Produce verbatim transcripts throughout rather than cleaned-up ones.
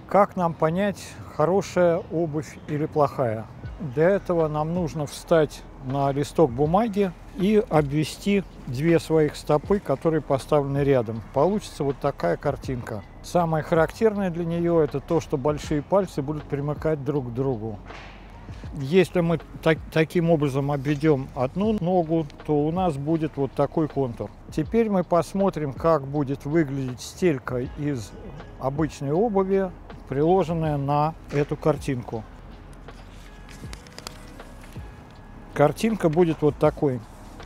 Как нам понять, хорошая обувь или плохая? Для этого нам нужно встать на листок бумаги и обвести две своих стопы, которые поставлены рядом. Получится вот такая картинка. Самое характерное для нее это то, что большие пальцы будут примыкать друг к другу. Если мы так, таким образом обведем одну ногу, то у нас будет вот такой контур. Теперь мы посмотрим, как будет выглядеть стелька из обычной обуви, приложенная на эту картинку. Картинка будет вот такой.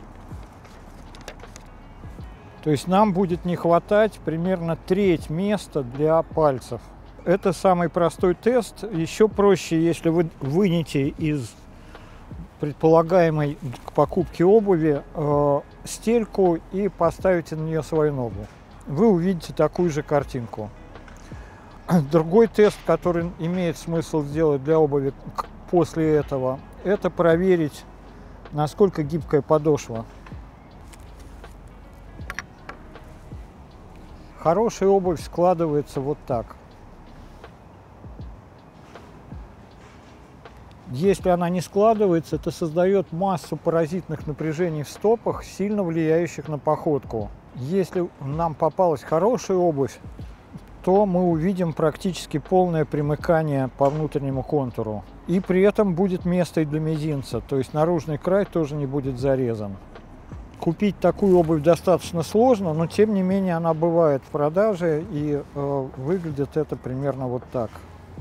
То есть нам будет не хватать примерно треть места для пальцев. Это самый простой тест. Еще проще, если вы вынете из предполагаемой к покупке обуви э, стельку и поставите на нее свою ногу. Вы увидите такую же картинку. Другой тест, который имеет смысл сделать для обуви после этого, это проверить, насколько гибкая подошва. Хорошая обувь складывается вот так. Если она не складывается, это создает массу паразитных напряжений в стопах, сильно влияющих на походку. Если нам попалась хорошая обувь, то мы увидим практически полное примыкание по внутреннему контуру. И при этом будет место и для мизинца, то есть наружный край тоже не будет зарезан. Купить такую обувь достаточно сложно, но тем не менее она бывает в продаже, и э, выглядит это примерно вот так.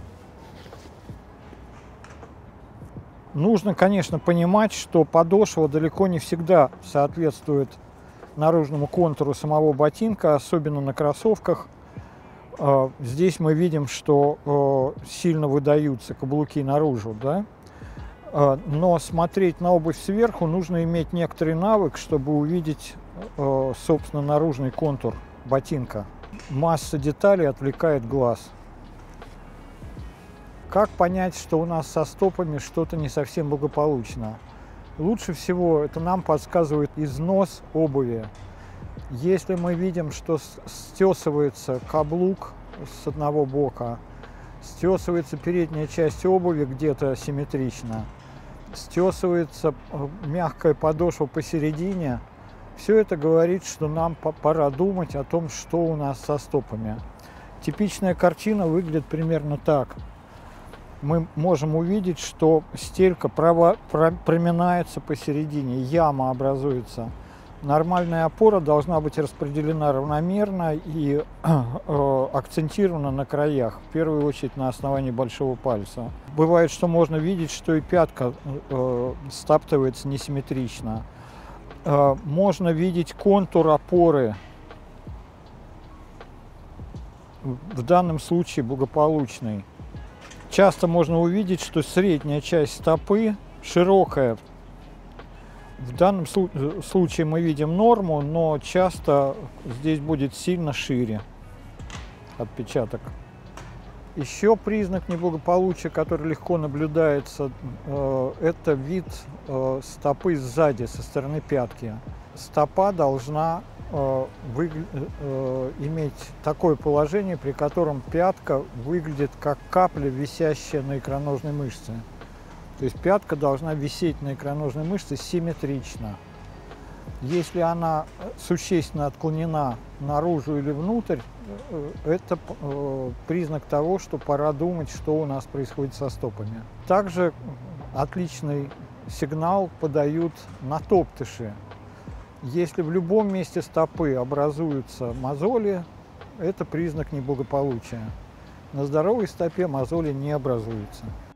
Нужно, конечно, понимать, что подошва далеко не всегда соответствует наружному контуру самого ботинка, особенно на кроссовках. Здесь мы видим, что сильно выдаются каблуки наружу, да? Но смотреть на обувь сверху нужно иметь некоторый навык, чтобы увидеть, собственно, наружный контур ботинка. Масса деталей отвлекает глаз. Как понять, что у нас со стопами что-то не совсем благополучно? Лучше всего это нам подсказывает износ обуви. Если мы видим, что стесывается каблук с одного бока, стесывается передняя часть обуви где-то симметрично, стесывается мягкая подошва посередине, все это говорит, что нам пора думать о том, что у нас со стопами. Типичная картина выглядит примерно так. Мы можем увидеть, что стелька право, про, проминается посередине, яма образуется. Нормальная опора должна быть распределена равномерно и э, акцентирована на краях, в первую очередь на основании большого пальца. Бывает, что можно видеть, что и пятка э, стаптывается несимметрично. Э, можно видеть контур опоры, в данном случае благополучный. Часто можно увидеть, что средняя часть стопы широкая. В данном случае мы видим норму, но часто здесь будет сильно шире отпечаток. Еще признак неблагополучия, который легко наблюдается, это вид стопы сзади, со стороны пятки. Стопа должна иметь такое положение, при котором пятка выглядит как капля, висящая на икроножной мышце. То есть пятка должна висеть на икроножной мышце симметрично. Если она существенно отклонена наружу или внутрь, это признак того, что пора думать, что у нас происходит со стопами. Также отличный сигнал подают натоптыши. Если в любом месте стопы образуются мозоли, это признак неблагополучия. На здоровой стопе мозоли не образуются.